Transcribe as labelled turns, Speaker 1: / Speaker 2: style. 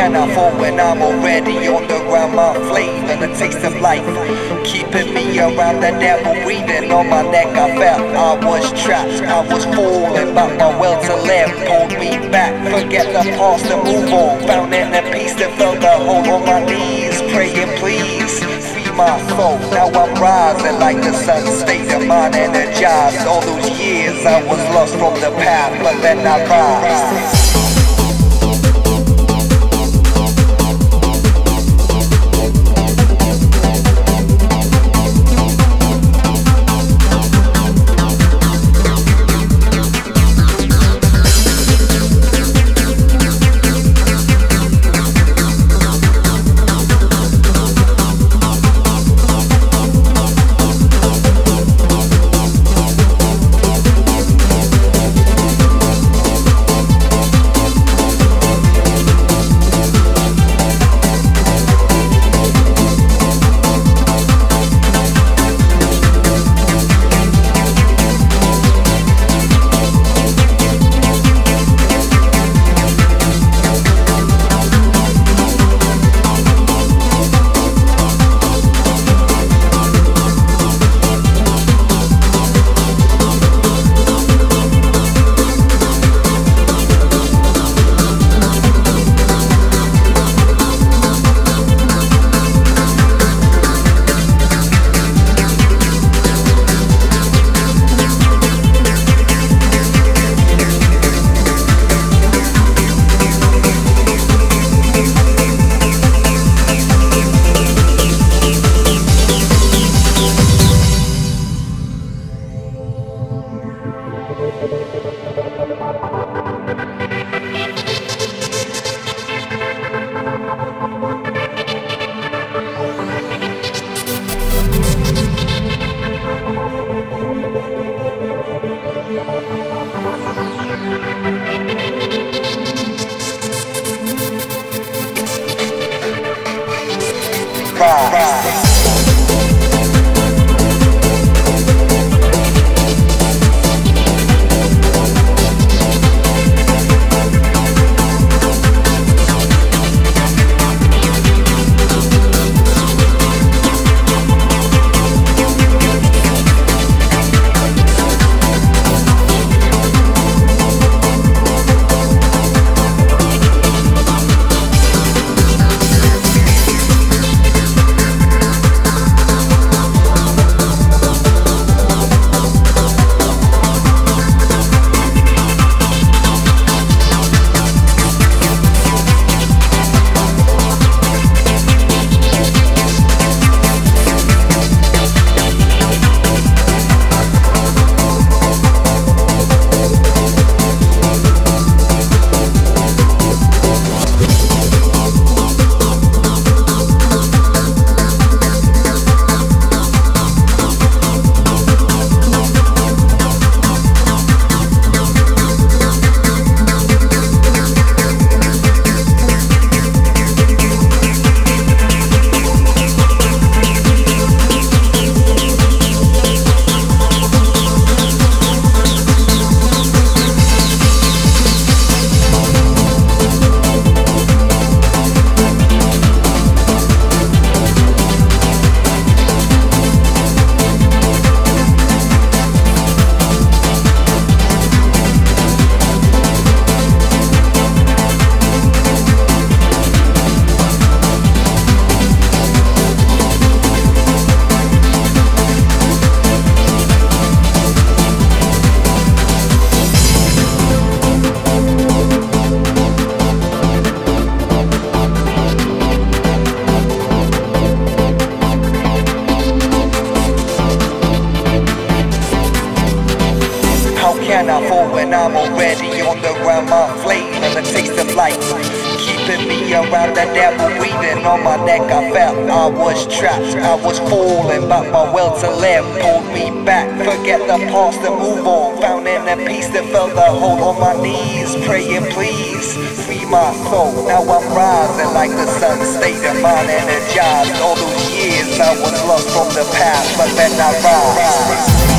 Speaker 1: can I fall when I'm already on the ground? My flavor, the taste of life, keeping me around the devil, breathing on my neck. I felt I was trapped, I was falling, but my will to live pulled me back. Forget the past and move on, found inner peace that felt the hole on my knees, praying please free my soul. Now I'm rising like the sun, state of mind energized. All those years I was lost from the path, but then I rise. Can I fall when I'm already on the ground? My flavor, the taste of life, keeping me around the devil, breathing on my neck. I felt I was trapped, I was falling, but my will to live pulled me back. Forget the past and move on, found inner peace that felt the hole on my knees, praying please free my soul. Now I'm rising like the sun, state of mind energized. All those years I was lost from the past, but then I rise.